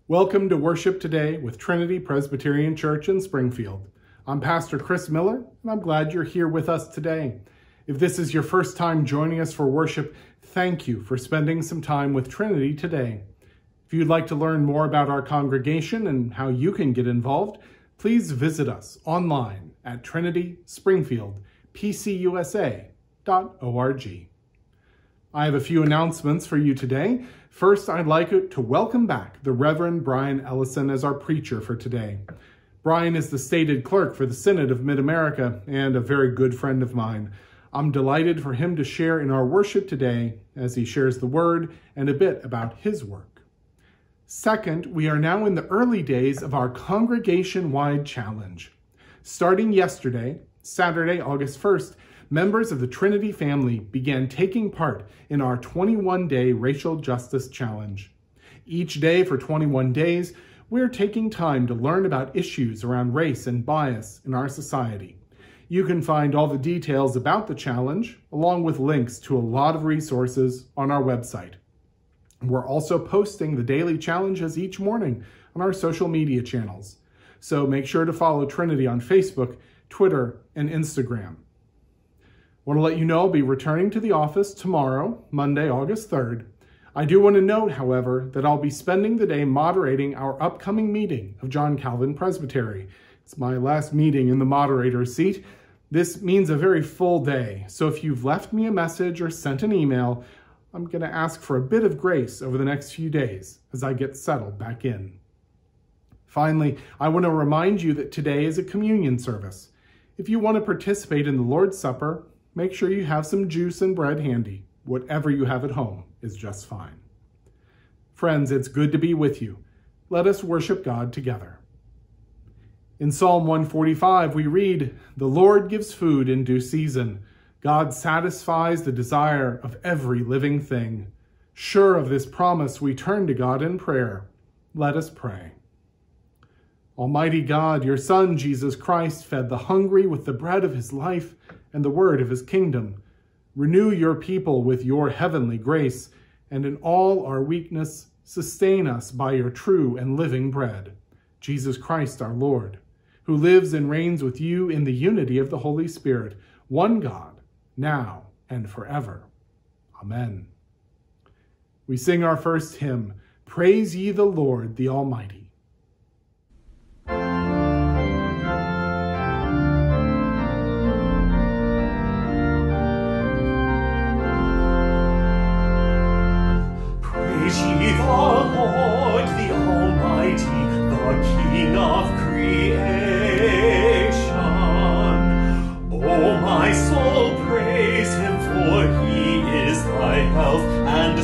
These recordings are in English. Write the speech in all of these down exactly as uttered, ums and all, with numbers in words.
Welcome to worship today with Trinity Presbyterian Church in Springfield. I'm Pastor Chris Miller, and I'm glad you're here with us today. If this is your first time joining us for worship, thank you for spending some time with Trinity today. If you'd like to learn more about our congregation and how you can get involved, please visit us online at trinity springfield p c u s a dot org. I have a few announcements for you today. First, I'd like to welcome back the Reverend Brian Ellison as our preacher for today. Brian is the stated clerk for the Synod of Mid-America and a very good friend of mine. I'm delighted for him to share in our worship today as he shares the word and a bit about his work. Second, we are now in the early days of our congregation-wide challenge. Starting yesterday, Saturday, August first, members of the Trinity family began taking part in our twenty-one day Racial Justice Challenge. Each day for twenty-one days, we're taking time to learn about issues around race and bias in our society. You can find all the details about the challenge, along with links to a lot of resources on our website. We're also posting the daily challenges each morning on our social media channels. So make sure to follow Trinity on Facebook, Twitter, and Instagram. I want to let you know I'll be returning to the office tomorrow, Monday, August third. I do want to note, however, that I'll be spending the day moderating our upcoming meeting of John Calvin Presbytery. It's my last meeting in the moderator's seat. This means a very full day, so if you've left me a message or sent an email, I'm going to ask for a bit of grace over the next few days as I get settled back in. Finally, I want to remind you that today is a communion service. If you want to participate in the Lord's Supper, make sure you have some juice and bread handy. Whatever you have at home is just fine. Friends, it's good to be with you. Let us worship God together. In Psalm one forty-five, we read, "The Lord gives food in due season. God satisfies the desire of every living thing." Sure of this promise, we turn to God in prayer. Let us pray. Almighty God, your Son, Jesus Christ, fed the hungry with the bread of his life and the word of his kingdom. Renew your people with your heavenly grace, and in all our weakness, sustain us by your true and living bread, Jesus Christ our Lord, who lives and reigns with you in the unity of the Holy Spirit, one God, now and forever. Amen. We sing our first hymn, "Praise ye the Lord, the Almighty." Praise ye the Lord, the Almighty, the King of creation. O my soul, praise him, for he is thy health and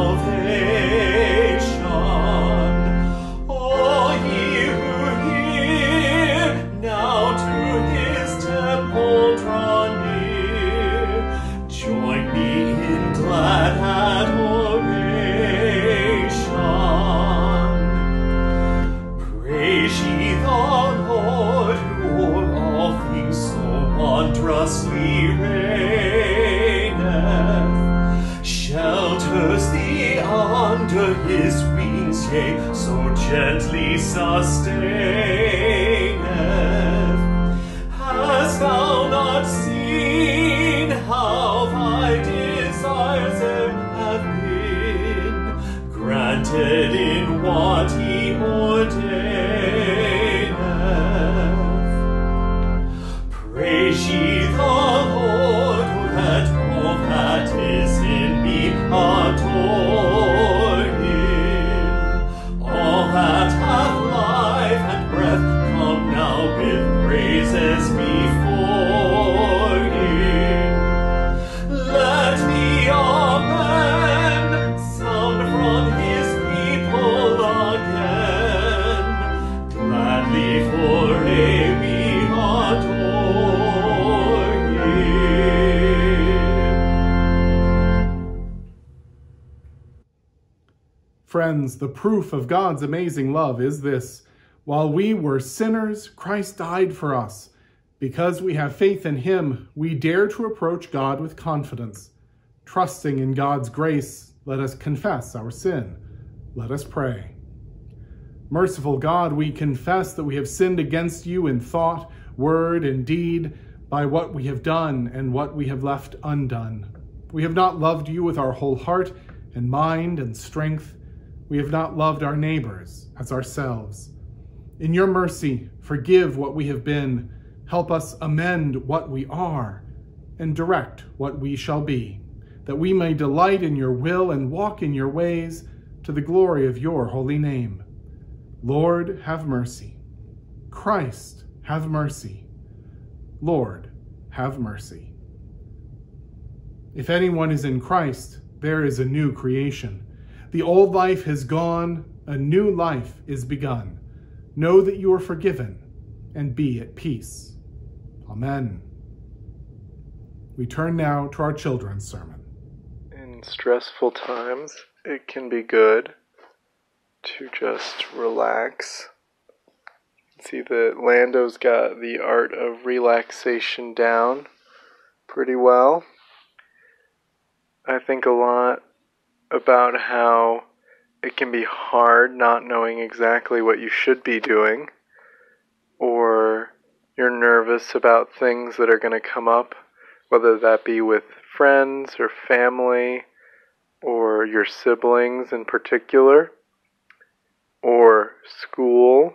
salvation. All ye who hear, now to his temple draw near. Join me in glad adoration. Praise ye the Lord, who o'er all things so wondrously reigneth, shelters thee under his wings, yea, so gently sustaineth. Hast thou not seen how thy desires have been granted in what he ordaineth? Praise ye the Lord, who let all that is in me adore him. All that hath life and breath, come now with praises before him. Let the amen sound from his people again. Gladly for aye we adore him. Friends, the proof of God's amazing love is this: while we were sinners, Christ died for us. Because we have faith in him, we dare to approach God with confidence. Trusting in God's grace, let us confess our sin. Let us pray. Merciful God, we confess that we have sinned against you in thought, word, and deed, by what we have done and what we have left undone. We have not loved you with our whole heart and mind and strength. We have not loved our neighbors as ourselves. In your mercy, forgive what we have been. Help us amend what we are and direct what we shall be, that we may delight in your will and walk in your ways to the glory of your holy name. Lord, have mercy. Christ, have mercy. Lord, have mercy. If anyone is in Christ, there is a new creation. The old life has gone, a new life is begun. Know that you are forgiven and be at peace. Amen. We turn now to our children's sermon. In stressful times, it can be good to just relax. See that Lando's got the art of relaxation down pretty well. I think a lot about how it can be hard not knowing exactly what you should be doing, or you're nervous about things that are going to come up, whether that be with friends or family or your siblings in particular, or school,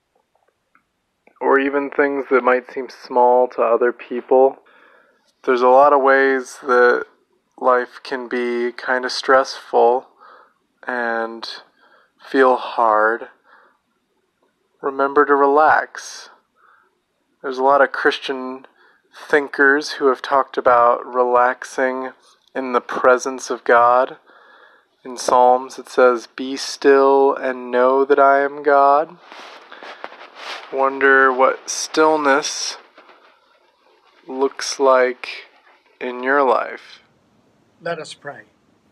or even things that might seem small to other people. There's a lot of ways that life can be kind of stressful and feel hard. Remember to relax. There's a lot of Christian thinkers who have talked about relaxing in the presence of God. In Psalms it says, "Be still and know that I am God." Wonder what stillness looks like in your life. Let us pray.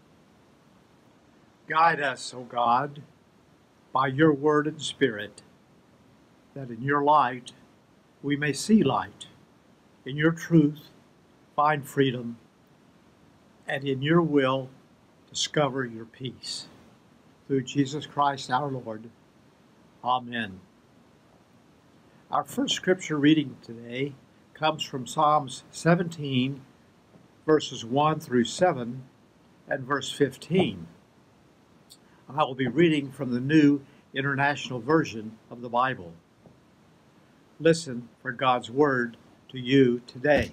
Guide us, O God, by your word and spirit, that in your light we may see light, in your truth find freedom, and in your will discover your peace. Through Jesus Christ our Lord. Amen. Our first scripture reading today comes from Psalms seventeen, verses one through seven, and verse fifteen. I will be reading from the New International Version of the Bible. Listen for God's word to you today.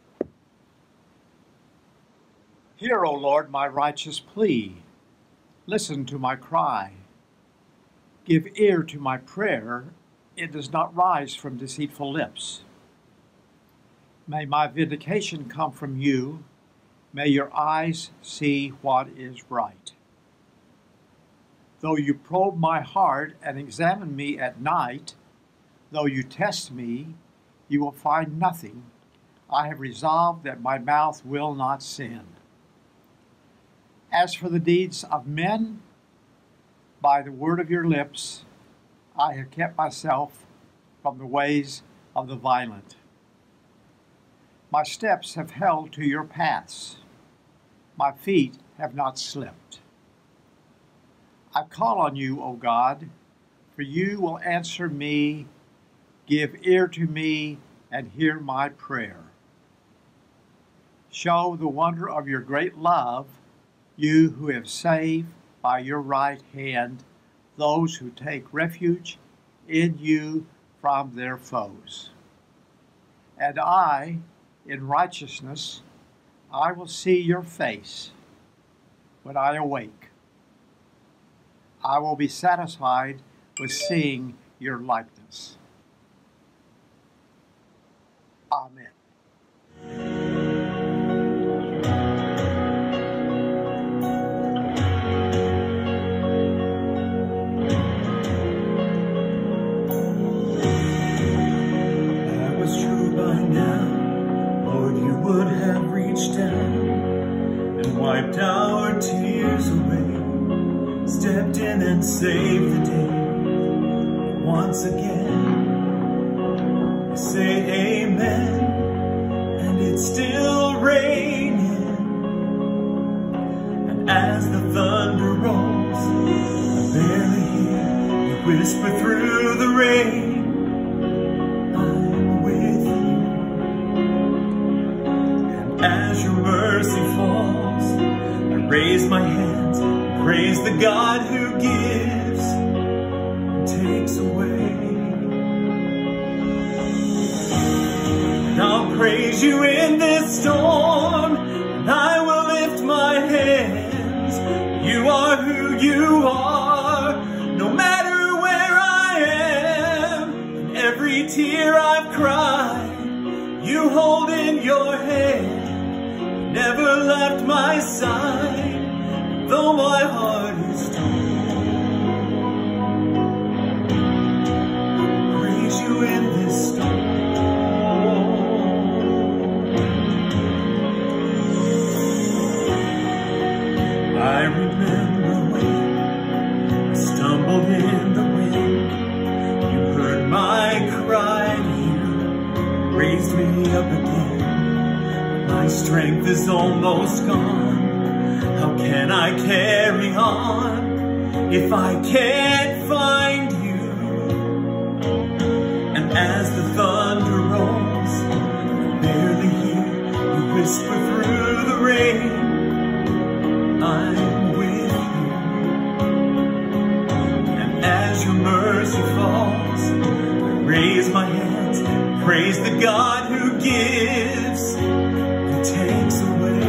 Hear, O Lord, my righteous plea. Listen to my cry. Give ear to my prayer. It does not rise from deceitful lips. May my vindication come from you. May your eyes see what is right. Though you probe my heart and examine me at night, though you test me, you will find nothing. I have resolved that my mouth will not sin. As for the deeds of men, by the word of your lips, I have kept myself from the ways of the violent. My steps have held to your paths. My feet have not slipped. I call on you, O God, for you will answer me. Give ear to me and hear my prayer. Show the wonder of your great love, you who have saved by your right hand those who take refuge in you from their foes. And I, in righteousness, I will see your face when I awake. I will be satisfied with seeing your likeness. Amen. I was true by now, Lord, you would have reached down and wiped our tears away, stepped in and saved the day. Once again, I say amen, and it's still raining, and as the thunder rolls, I barely hear you whisper. whisper through the rain, I'm with you. And as your mercy falls, I raise my hands and praise the God who gives and takes away. And I'll praise you in this storm, and I will lift my hands. You are who you are, no matter where I am. And every tear I've cried, you hold in your hand. You never left my side, though my heart is torn. I'll praise you in this storm. I remember when I stumbled in the wind. You heard my cry, you raised me up again. My strength is almost gone. How can I carry on if I can't find you? And as the thunder rolls, I barely hear you whisper through the rain, I'm with you. And as your mercy falls, I raise my hands and praise the God who gives and takes away.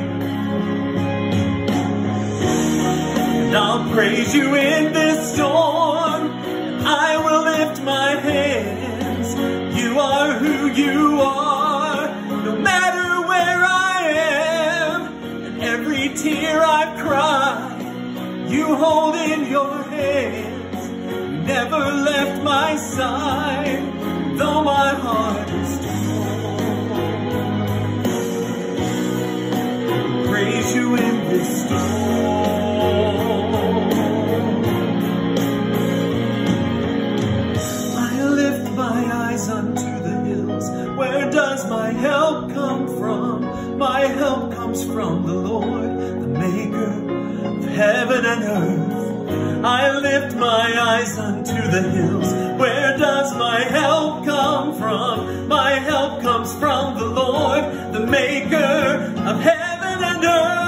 And I'll praise you in this storm, and I will lift my hands. You are who you are, no matter where I am. And every tear I've cried, you hold in your hands. You never left my side, though my heart is torn. Praise you in this storm. I lift my eyes unto the hills. Where does my help come from? My help comes from the Lord, the maker of heaven and earth. I lift my eyes unto the hills. Where does my help come from? My help comes from the Lord, the maker of heaven and earth.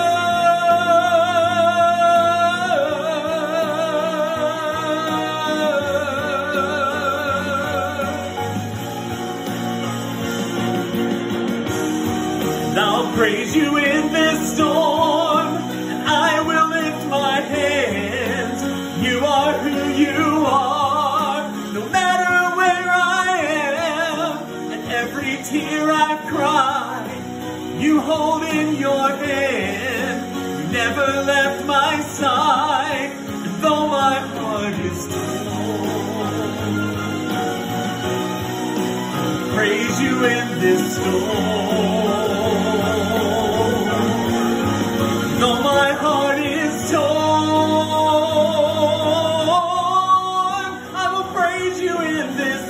And I'll praise you in this storm, and I will lift my hands. You are who you are, no matter where I am. And every tear I've cried, you hold in your hand. You never left my side, and though my heart is torn, I'll praise you in this storm. Though my heart is torn, I will praise you in this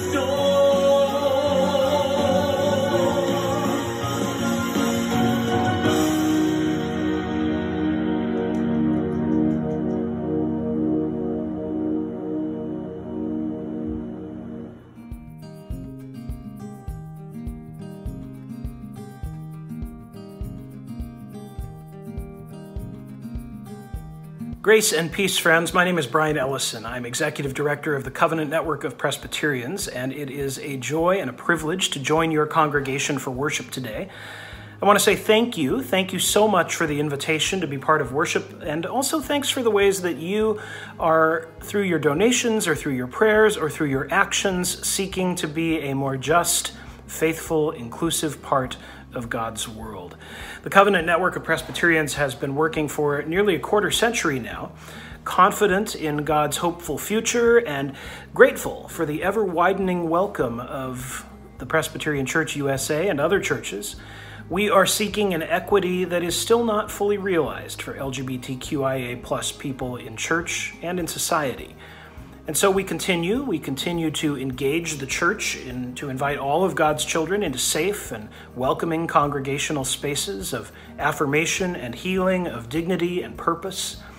Grace and peace, friends. My name is Brian Ellison. I'm Executive Director of the Covenant Network of Presbyterians, and it is a joy and a privilege to join your congregation for worship today. I want to say thank you. Thank you so much for the invitation to be part of worship, and also thanks for the ways that you are, through your donations or through your prayers or through your actions, seeking to be a more just, faithful, inclusive part of God's world. The Covenant Network of Presbyterians has been working for nearly a quarter century now, confident in God's hopeful future and grateful for the ever-widening welcome of the Presbyterian Church U S A and other churches. We are seeking an equity that is still not fully realized for L G B T Q I A plus people in church and in society. And so we continue, we continue to engage the church in, to invite all of God's children into safe and welcoming congregational spaces of affirmation and healing, of dignity and purpose.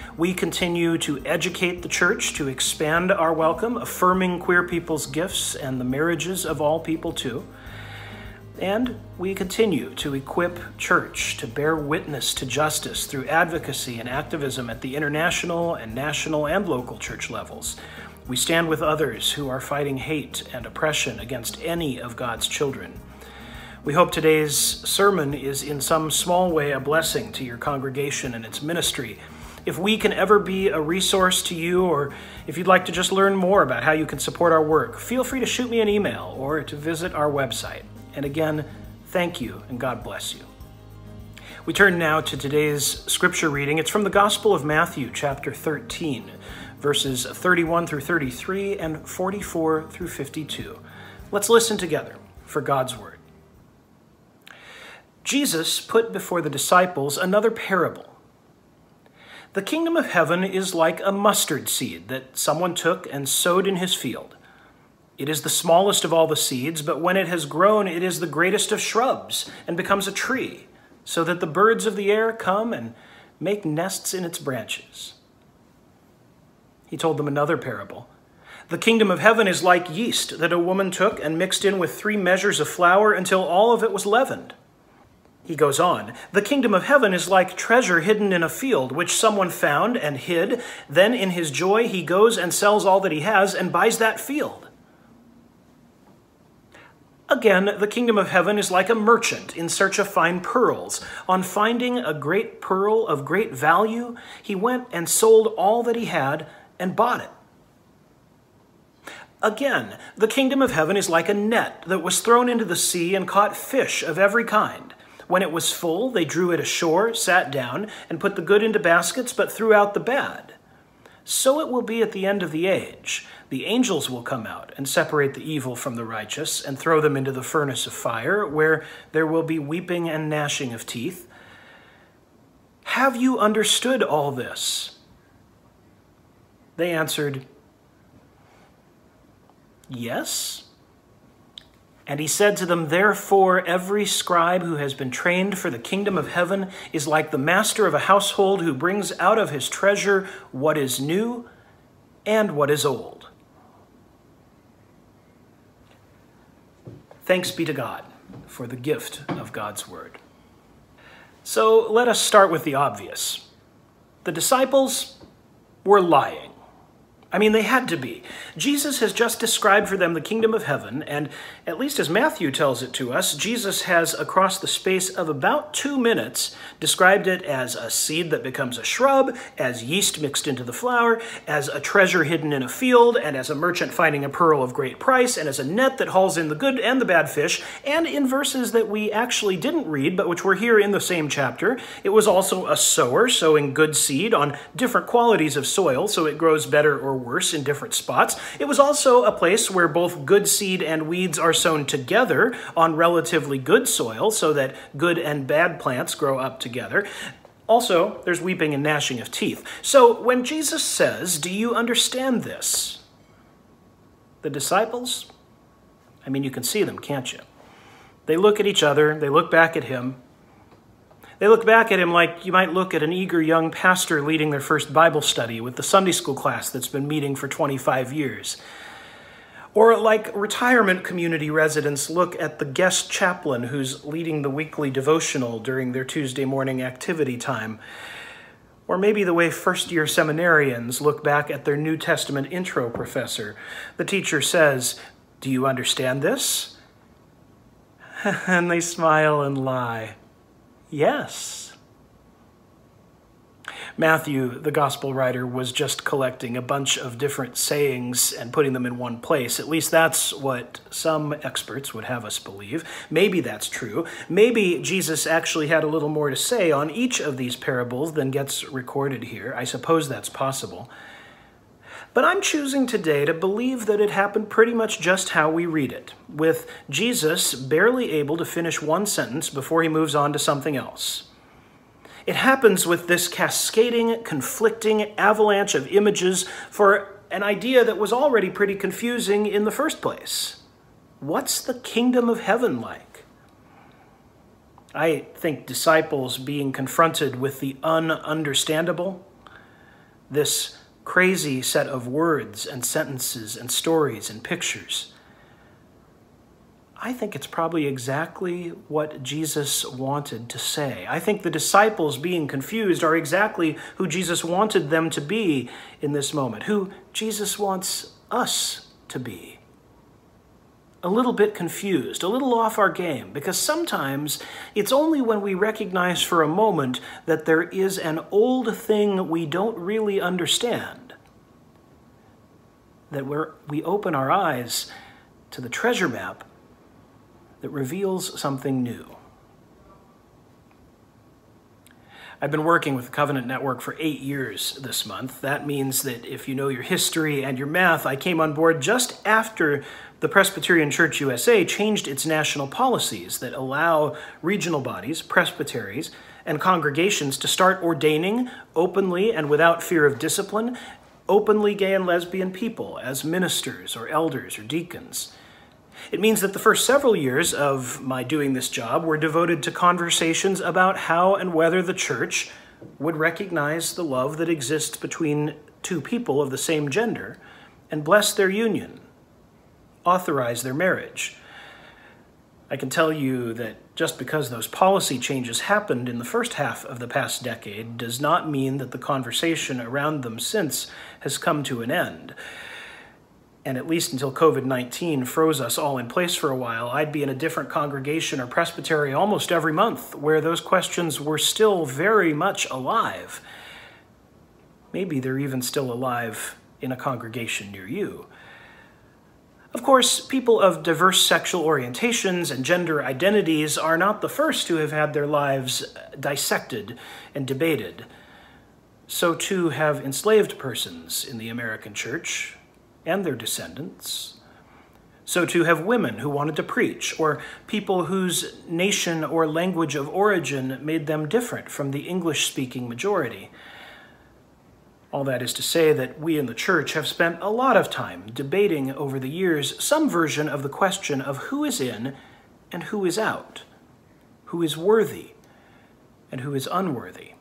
We continue to educate the church, to expand our welcome, affirming queer people's gifts and the marriages of all people too. And we continue to equip church to bear witness to justice through advocacy and activism at the international and national and local church levels. We stand with others who are fighting hate and oppression against any of God's children. We hope today's sermon is in some small way a blessing to your congregation and its ministry. If we can ever be a resource to you, or if you'd like to just learn more about how you can support our work, feel free to shoot me an email or to visit our website. And again, thank you and God bless you. We turn now to today's scripture reading. It's from the Gospel of Matthew, chapter thirteen, verses thirty-one through thirty-three and forty-four through fifty-two. Let's listen together for God's word. Jesus put before the disciples another parable. The kingdom of heaven is like a mustard seed that someone took and sowed in his field. It is the smallest of all the seeds, but when it has grown, it is the greatest of shrubs and becomes a tree, so that the birds of the air come and make nests in its branches. He told them another parable. The kingdom of heaven is like yeast that a woman took and mixed in with three measures of flour until all of it was leavened. He goes on, the kingdom of heaven is like treasure hidden in a field, which someone found and hid. Then in his joy, he goes and sells all that he has and buys that field. Again, the kingdom of heaven is like a merchant in search of fine pearls. On finding a great pearl of great value, he went and sold all that he had and bought it. Again, the kingdom of heaven is like a net that was thrown into the sea and caught fish of every kind. When it was full, they drew it ashore, sat down, and put the good into baskets, but threw out the bad. So it will be at the end of the age. The angels will come out and separate the evil from the righteous and throw them into the furnace of fire, where there will be weeping and gnashing of teeth. Have you understood all this? They answered, yes. And he said to them, therefore, every scribe who has been trained for the kingdom of heaven is like the master of a household who brings out of his treasure what is new and what is old. Thanks be to God for the gift of God's word. So let us start with the obvious. The disciples were lying. I mean, they had to be. Jesus has just described for them the kingdom of heaven, and at least as Matthew tells it to us, Jesus has, across the space of about two minutes, described it as a seed that becomes a shrub, as yeast mixed into the flour, as a treasure hidden in a field, and as a merchant finding a pearl of great price, and as a net that hauls in the good and the bad fish, and in verses that we actually didn't read, but which were here in the same chapter, it was also a sower sowing good seed on different qualities of soil, so it grows better or worse in different spots. It was also a place where both good seed and weeds are sown together on relatively good soil so that good and bad plants grow up together. Also, there's weeping and gnashing of teeth. So when Jesus says, do you understand this? The disciples, I mean, you can see them, can't you? They look at each other, they look back at him. They look back at him like you might look at an eager young pastor leading their first Bible study with the Sunday school class that's been meeting for twenty-five years. Or like retirement community residents look at the guest chaplain who's leading the weekly devotional during their Tuesday morning activity time. Or maybe the way first-year seminarians look back at their New Testament intro professor. The teacher says, do you understand this? And they smile and lie. Yes. Matthew, the gospel writer, was just collecting a bunch of different sayings and putting them in one place. At least that's what some experts would have us believe. Maybe that's true. Maybe Jesus actually had a little more to say on each of these parables than gets recorded here. I suppose that's possible. But I'm choosing today to believe that it happened pretty much just how we read it, with Jesus barely able to finish one sentence before he moves on to something else. It happens with this cascading, conflicting avalanche of images for an idea that was already pretty confusing in the first place. What's the kingdom of heaven like? I think disciples being confronted with the ununderstandable this crazy set of words and sentences and stories and pictures? I think it's probably exactly what Jesus wanted to say. I think the disciples being confused are exactly who Jesus wanted them to be in this moment, who Jesus wants us to be. A little bit confused, a little off our game, because sometimes it's only when we recognize for a moment that there is an old thing we don't really understand that we're, we open our eyes to the treasure map that reveals something new. I've been working with the Covenant Network for eight years this month. That means that if you know your history and your math, I came on board just after the Presbyterian Church U S A changed its national policies that allow regional bodies, presbyteries, and congregations to start ordaining openly and without fear of discipline, openly gay and lesbian people as ministers or elders or deacons. It means that the first several years of my doing this job were devoted to conversations about how and whether the church would recognize the love that exists between two people of the same gender and bless their union, authorize their marriage. I can tell you that just because those policy changes happened in the first half of the past decade does not mean that the conversation around them since has come to an end. And at least until COVID nineteen froze us all in place for a while, I'd be in a different congregation or presbytery almost every month where those questions were still very much alive. Maybe they're even still alive in a congregation near you. Of course, people of diverse sexual orientations and gender identities are not the first to have had their lives dissected and debated. So too have enslaved persons in the American church and their descendants. So too have women who wanted to preach, or people whose nation or language of origin made them different from the English-speaking majority. All that is to say that we in the church have spent a lot of time debating over the years some version of the question of who is in and who is out, who is worthy and who is unworthy.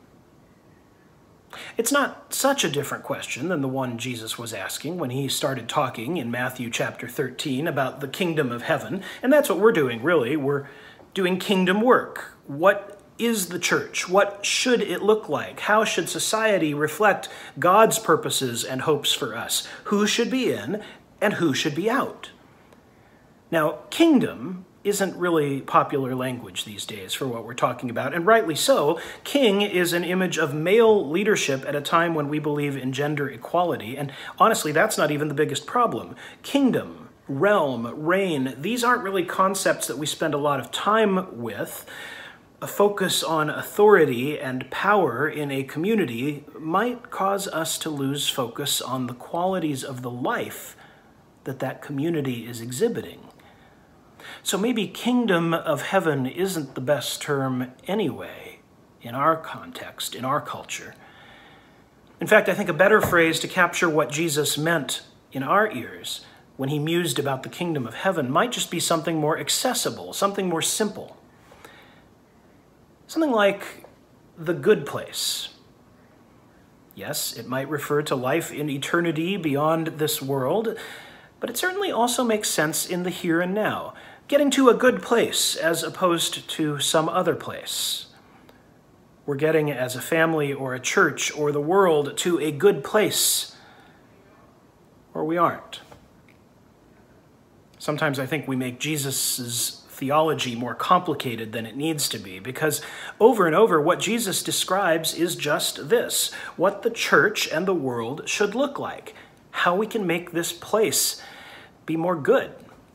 It's not such a different question than the one Jesus was asking when he started talking in Matthew chapter thirteen about the kingdom of heaven, and that's what we're doing, really. We're doing kingdom work. What is the church? What should it look like? How should society reflect God's purposes and hopes for us? Who should be in and who should be out? Now, kingdom isn't really popular language these days for what we're talking about, and rightly so. King is an image of male leadership at a time when we believe in gender equality, and honestly, that's not even the biggest problem. Kingdom, realm, reign, these aren't really concepts that we spend a lot of time with. A focus on authority and power in a community might cause us to lose focus on the qualities of the life that that community is exhibiting. So maybe kingdom of heaven isn't the best term anyway, in our context, in our culture. In fact, I think a better phrase to capture what Jesus meant in our ears when he mused about the kingdom of heaven might just be something more accessible, something more simple. Something like the good place. Yes, it might refer to life in eternity beyond this world, but it certainly also makes sense in the here and now. Getting to a good place as opposed to some other place. We're getting as a family or a church or the world to a good place, or we aren't. Sometimes I think we make Jesus's theology more complicated than it needs to be, because over and over what Jesus describes is just this: what the church and the world should look like, how we can make this place be more good.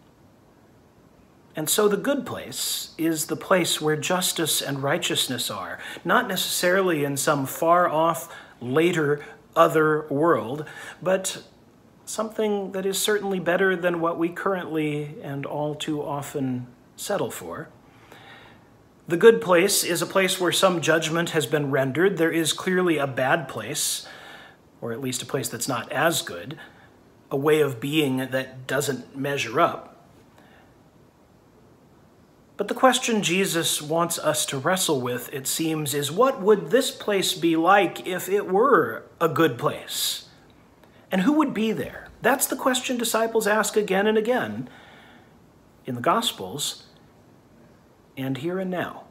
And so the good place is the place where justice and righteousness are, not necessarily in some far-off, later, other world, but something that is certainly better than what we currently and all too often settle for. The good place is a place where some judgment has been rendered. There is clearly a bad place, or at least a place that's not as good, a way of being that doesn't measure up. But the question Jesus wants us to wrestle with, it seems, is what would this place be like if it were a good place? And who would be there? That's the question disciples ask again and again in the Gospels and here and now.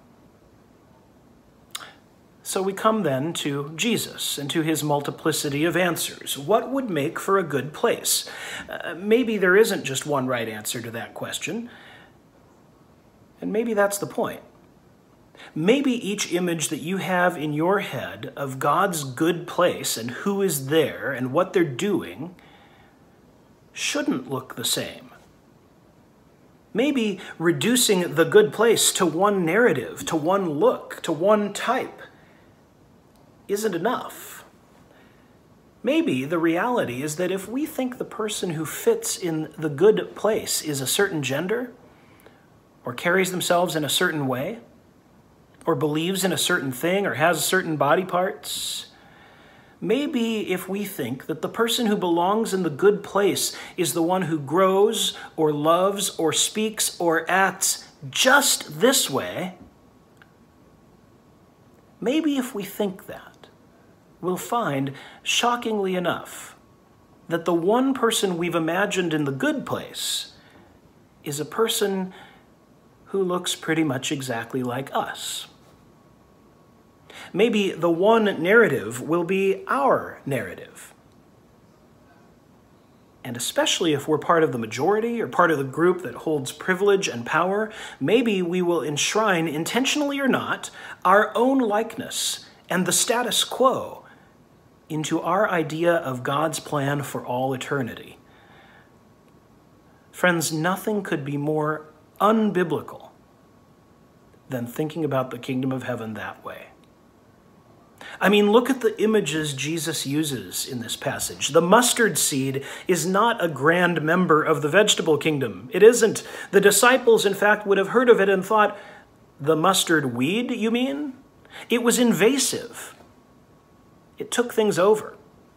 So we come then to Jesus and to his multiplicity of answers. What would make for a good place? Uh, maybe there isn't just one right answer to that question. And maybe that's the point. Maybe each image that you have in your head of God's good place and who is there and what they're doing shouldn't look the same. Maybe reducing the good place to one narrative, to one look, to one type isn't enough. Maybe the reality is that if we think the person who fits in the good place is a certain gender, or carries themselves in a certain way, or believes in a certain thing, or has certain body parts, maybe if we think that the person who belongs in the good place is the one who grows, or loves, or speaks, or acts just this way, maybe if we think that, we'll find, shockingly enough, that the one person we've imagined in the good place is a person who looks pretty much exactly like us. Maybe the one narrative will be our narrative. And especially if we're part of the majority or part of the group that holds privilege and power, maybe we will enshrine, intentionally or not, our own likeness and the status quo into our idea of God's plan for all eternity. Friends, nothing could be more unbiblical than thinking about the kingdom of heaven that way. I mean, look at the images Jesus uses in this passage. The mustard seed is not a grand member of the vegetable kingdom. It isn't. The disciples, in fact, would have heard of it and thought, the mustard weed, you mean? It was invasive. It took things over.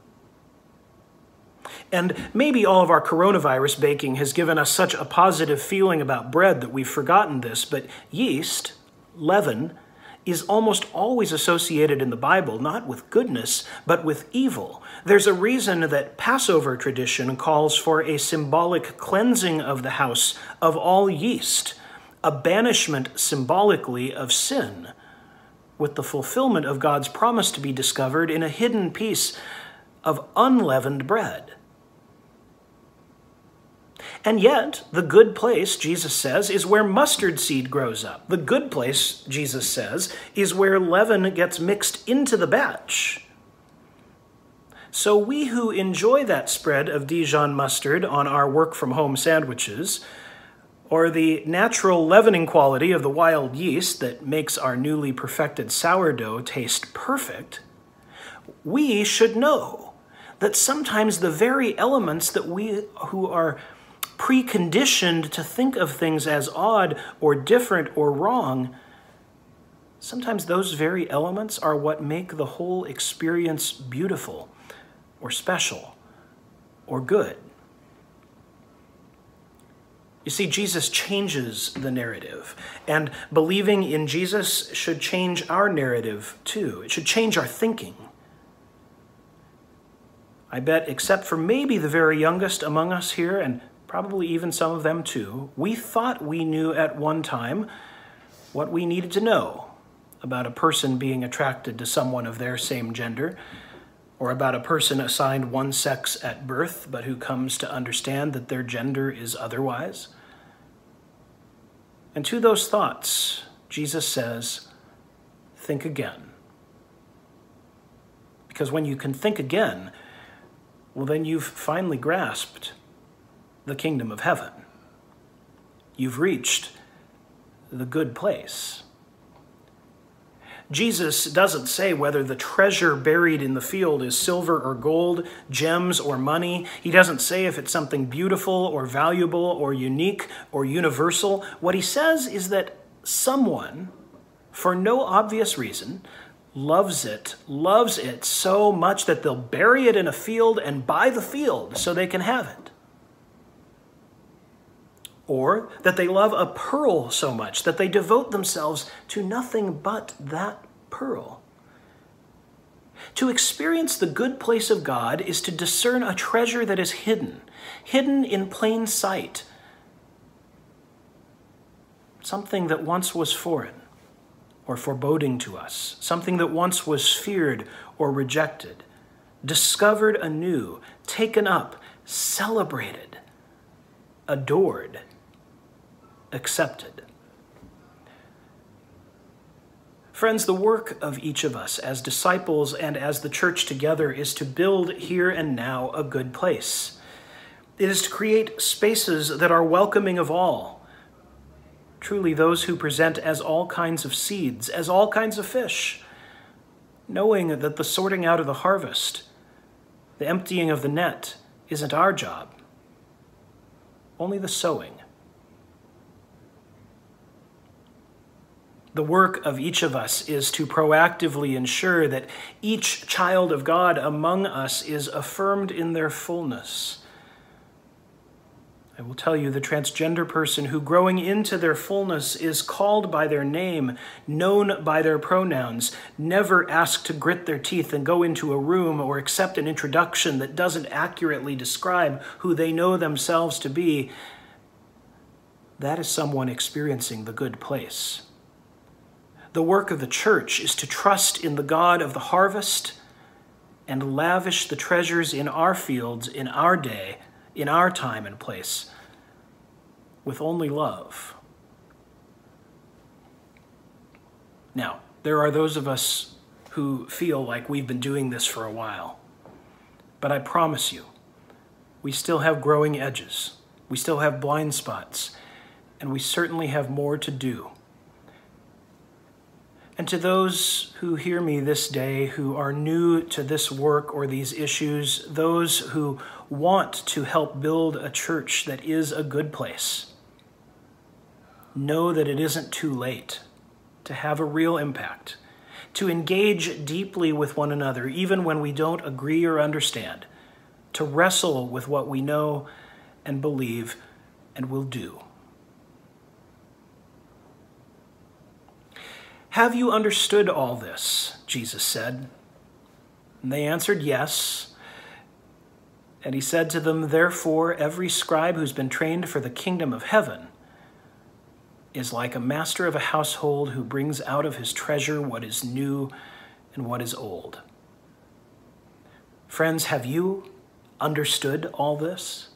And maybe all of our coronavirus baking has given us such a positive feeling about bread that we've forgotten this, but yeast, leaven, is almost always associated in the Bible, not with goodness, but with evil. There's a reason that Passover tradition calls for a symbolic cleansing of the house of all yeast, a banishment symbolically of sin, with the fulfillment of God's promise to be discovered in a hidden piece of unleavened bread. And yet, the good place, Jesus says, is where mustard seed grows up. The good place, Jesus says, is where leaven gets mixed into the batch. So we who enjoy that spread of Dijon mustard on our work-from-home sandwiches, or the natural leavening quality of the wild yeast that makes our newly perfected sourdough taste perfect, we should know that sometimes the very elements that we who are preconditioned to think of things as odd or different or wrong, sometimes those very elements are what make the whole experience beautiful or special or good. You see, Jesus changes the narrative, and believing in Jesus should change our narrative too. It should change our thinking. I bet, except for maybe the very youngest among us here, and probably even some of them too, we thought we knew at one time what we needed to know about a person being attracted to someone of their same gender, or about a person assigned one sex at birth, but who comes to understand that their gender is otherwise. And to those thoughts, Jesus says, think again. Because when you can think again, well, then you've finally grasped the kingdom of heaven. You've reached the good place. Jesus doesn't say whether the treasure buried in the field is silver or gold, gems or money. He doesn't say if it's something beautiful or valuable or unique or universal. What he says is that someone, for no obvious reason, loves it, loves it so much that they'll bury it in a field and buy the field so they can have it. or that they love a pearl so much that they devote themselves to nothing but that pearl. To experience the good place of God is to discern a treasure that is hidden, hidden in plain sight, something that once was foreign or foreboding to us, something that once was feared or rejected, discovered anew, taken up, celebrated, adored, accepted. Friends, the work of each of us as disciples and as the church together is to build here and now a good place. It is to create spaces that are welcoming of all, truly those who present as all kinds of seeds, as all kinds of fish, knowing that the sorting out of the harvest, the emptying of the net, isn't our job, only the sowing. The work of each of us is to proactively ensure that each child of God among us is affirmed in their fullness. I will tell you, the transgender person who, growing into their fullness, is called by their name, known by their pronouns, never asked to grit their teeth and go into a room or accept an introduction that doesn't accurately describe who they know themselves to be, that is someone experiencing the good place. The work of the church is to trust in the God of the harvest and lavish the treasures in our fields, in our day, in our time and place, with only love. Now, there are those of us who feel like we've been doing this for a while, but I promise you, we still have growing edges, we still have blind spots, and we certainly have more to do. And to those who hear me this day, who are new to this work or these issues, those who want to help build a church that is a good place, know that it isn't too late to have a real impact, to engage deeply with one another, even when we don't agree or understand, to wrestle with what we know and believe and will do. "Have you understood all this?" Jesus said. And they answered, "Yes." And he said to them, "Therefore, every scribe who's been trained for the kingdom of heaven is like a master of a household who brings out of his treasure what is new and what is old." Friends, have you understood all this?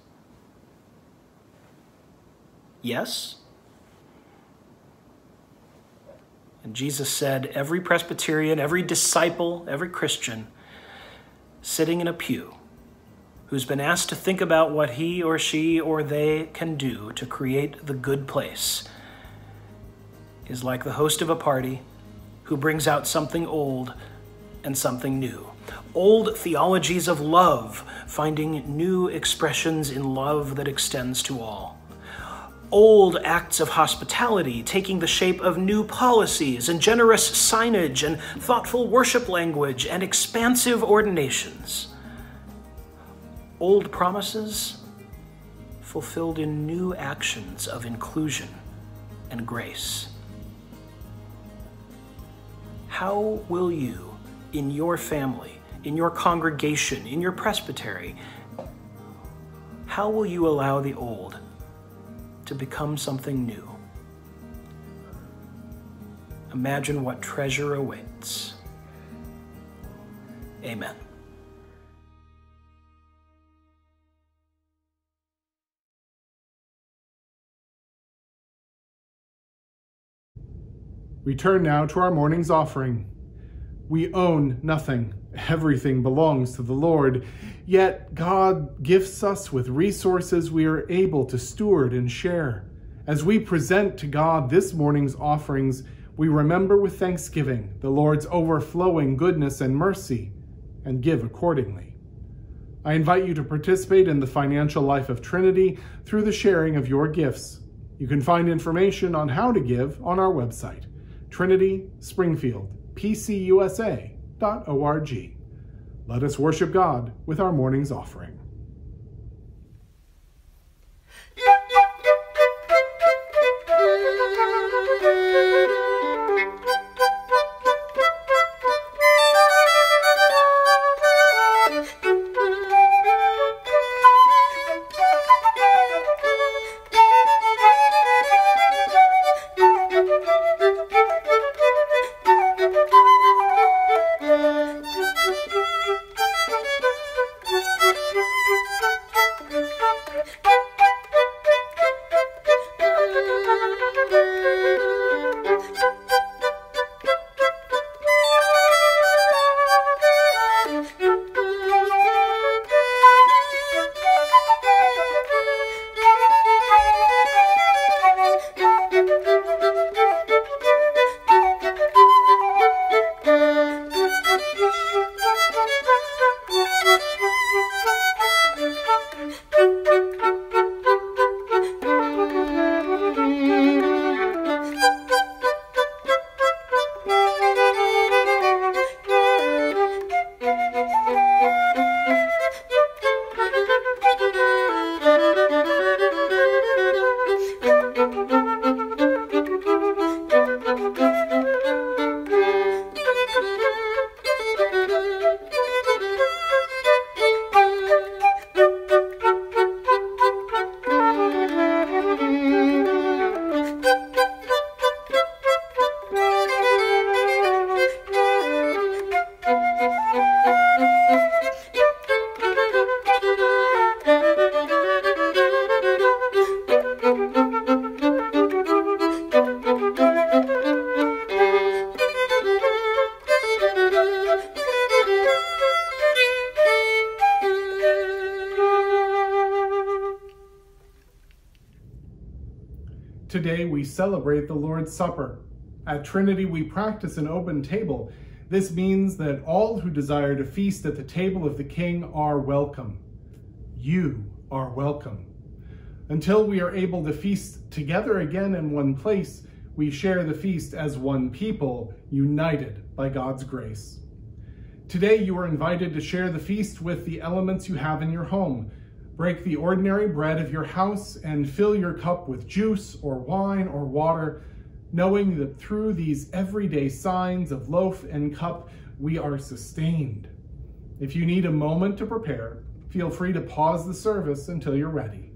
Yes? And Jesus said, every Presbyterian, every disciple, every Christian sitting in a pew who's been asked to think about what he or she or they can do to create the good place is like the host of a party who brings out something old and something new. Old theologies of love, finding new expressions in love that extends to all. Old acts of hospitality taking the shape of new policies and generous signage and thoughtful worship language and expansive ordinations. Old promises fulfilled in new actions of inclusion and grace. How will you, in your family, in your congregation, in your presbytery, how will you allow the old to become something new? Imagine what treasure awaits. Amen. We turn now to our morning's offering. We own nothing. Everything belongs to the Lord. Yet God gifts us with resources we are able to steward and share. As we present to God this morning's offerings, we remember with thanksgiving the Lord's overflowing goodness and mercy, and give accordingly. I invite you to participate in the financial life of Trinity through the sharing of your gifts. You can find information on how to give on our website, Trinity Springfield P C U S A dot org. Let us worship God with our morning's offering. Today we celebrate the Lord's Supper. At Trinity we practice an open table. This means that all who desire to feast at the table of the King are welcome. You are welcome. Until we are able to feast together again in one place, we share the feast as one people, united by God's grace. Today you are invited to share the feast with the elements you have in your home. Break the ordinary bread of your house and fill your cup with juice or wine or water, knowing that through these everyday signs of loaf and cup, we are sustained. If you need a moment to prepare, feel free to pause the service until you're ready.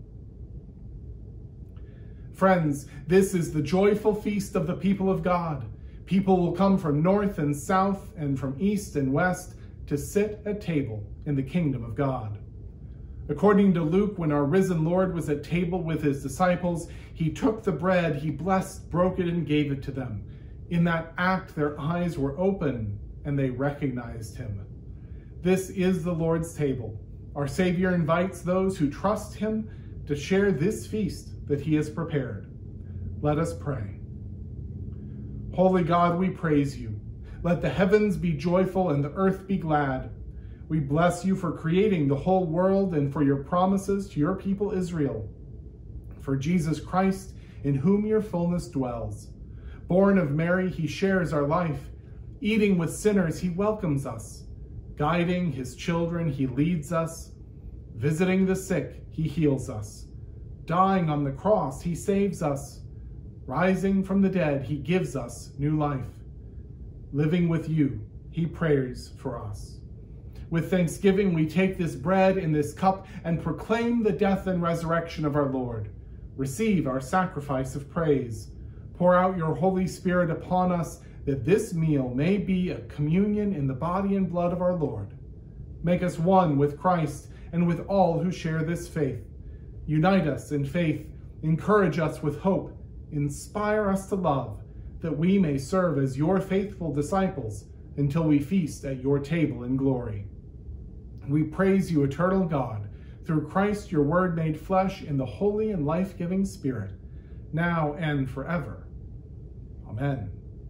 Friends, this is the joyful feast of the people of God. People will come from north and south and from east and west to sit at table in the kingdom of God. According to Luke, when our risen Lord was at table with his disciples, he took the bread, he blessed, broke it, and gave it to them. In that act, their eyes were open and they recognized him. This is the Lord's table. Our Savior invites those who trust him to share this feast that he has prepared. Let us pray. Holy God, we praise you. Let the heavens be joyful and the earth be glad. We bless you for creating the whole world and for your promises to your people Israel. For Jesus Christ, in whom your fullness dwells. Born of Mary, he shares our life. Eating with sinners, he welcomes us. Guiding his children, he leads us. Visiting the sick, he heals us. Dying on the cross, he saves us. Rising from the dead, he gives us new life. Living with you, he prays for us. With thanksgiving, we take this bread and this cup and proclaim the death and resurrection of our Lord. Receive our sacrifice of praise. Pour out your Holy Spirit upon us, that this meal may be a communion in the body and blood of our Lord. Make us one with Christ and with all who share this faith. Unite us in faith, encourage us with hope, inspire us to love, that we may serve as your faithful disciples until we feast at your table in glory. We praise you, eternal God, through Christ, your word made flesh, in the holy and life-giving Spirit, now and forever. Amen.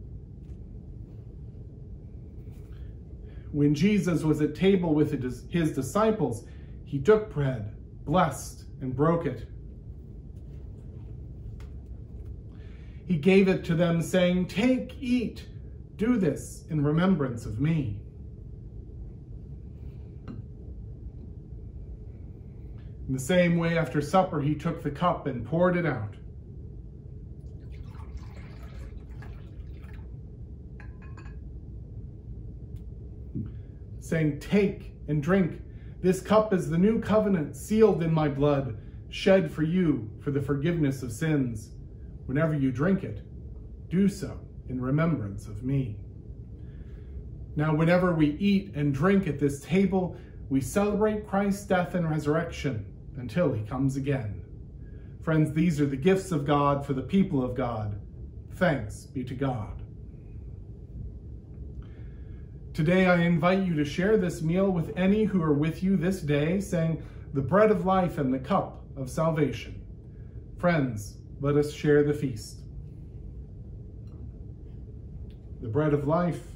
When Jesus was at table with his disciples, he took bread, blessed, and broke it. He gave it to them, saying, "Take, eat, do this in remembrance of me." In the same way, after supper, he took the cup and poured it out. Saying, "Take and drink. This cup is the new covenant sealed in my blood, shed for you for the forgiveness of sins. Whenever you drink it, do so in remembrance of me." Now, whenever we eat and drink at this table, we celebrate Christ's death and resurrection until he comes again. Friends, these are the gifts of God for the people of God. Thanks be to God. Today, I invite you to share this meal with any who are with you this day, saying, "The bread of life and the cup of salvation." Friends, let us share the feast. The bread of life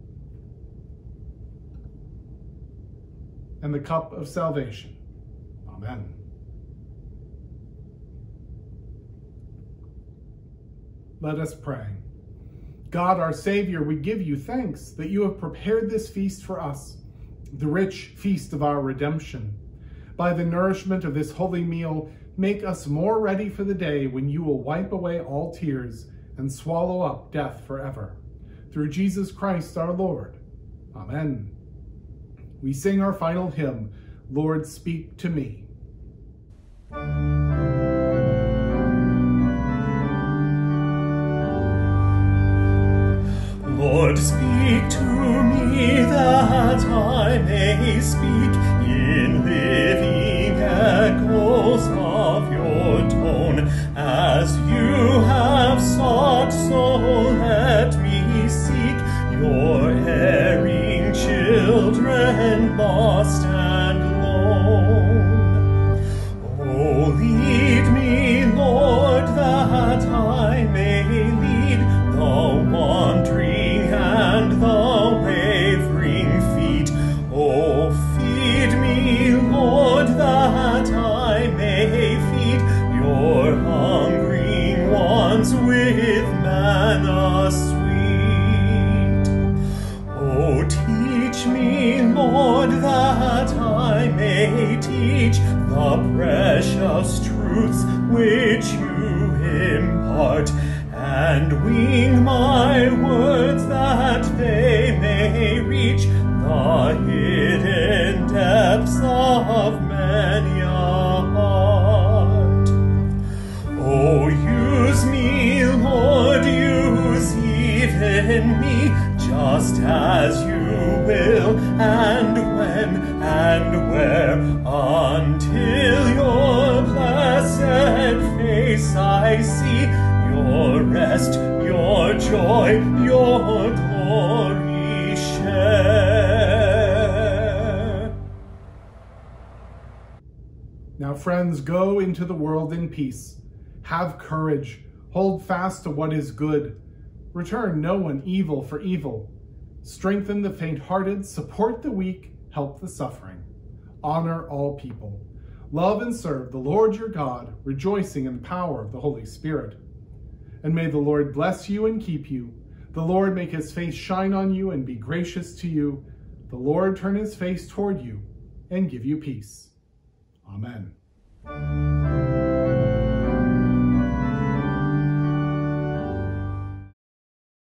and the cup of salvation. Amen. Let us pray. God, our Savior, we give you thanks that you have prepared this feast for us, the rich feast of our redemption. By the nourishment of this holy meal, make us more ready for the day when you will wipe away all tears and swallow up death forever. Through Jesus Christ our Lord. Amen. We sing our final hymn, "Lord, Speak to Me." Lord, speak to me that I may speak in living echoes of your tone. As you have sought, so let me seek your erring children lost and alone. Oh, lead me, Lord, that I Teach me, Lord, that I may teach the precious truths which you impart, and wing my words that they may reach the hidden depths of many a heart. Oh, use me, Lord, use even me, just as you will, and when and where, until your blessed face I see, your rest, your joy, your glory share. Now, friends, go into the world in peace. Have courage. Hold fast to what is good. Return no one evil for evil. Strengthen the faint-hearted, support the weak, help the suffering. Honor all people. Love and serve the Lord your God, rejoicing in the power of the Holy Spirit. And may the Lord bless you and keep you. The Lord make his face shine on you and be gracious to you. The Lord turn his face toward you and give you peace. Amen.